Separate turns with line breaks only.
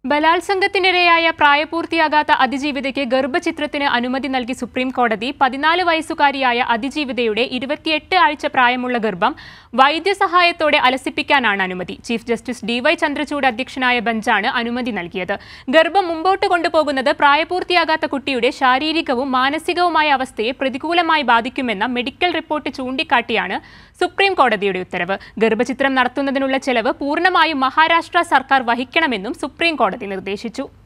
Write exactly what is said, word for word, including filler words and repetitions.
ബലാത്സംഗത്തിനിരയായ പ്രായപൂർത്തിയാകാത്ത അതിജീവിതയ്ക്ക് ഗർഭചിത്രത്തിന് അനുമതി നൽകി സുപ്രീം കോടതി പതിനാല് വയസ്സുകാരിയായ അതിജീവിതയുടെ ഇരുപത്തിയെട്ട് ആഴ്ച പ്രായമുള്ള ഗർഭം വൈദ്യസഹായത്തോടെ അലസിപ്പിക്കാനാണ് അനുമതി. Chief justice D Y Chandrachud അധ്യക്ഷനായ ബെഞ്ചാണ് അനുമതി നൽകിയത്. ഗർഭം മുമ്പോട്ട് കൊണ്ടുപോകുന്നത് പ്രായപൂർത്തിയാകാത്ത കുട്ടിയുടെ ശാരീരികവും മാനസികവുമായ അവസ്ഥയെ പ്രതികൂലമായി ബാധിക്കുമെന്ന മെഡിക്കൽ റിപ്പോർട്ട് ചൂണ്ടിക്കാട്ടിയാണ് സുപ്രീം കോടതിയുടെ ഉത്തരവ്. ഗർഭചിത്രം നടത്തുന്നതിനുള്ള ചെലവ് പൂർണ്ണമായും മഹാരാഷ്ട്ര സർക്കാർ വഹിക്കണമെന്നും സുപ്രീം കോടതി നിർദ്ദേശിച്ചു.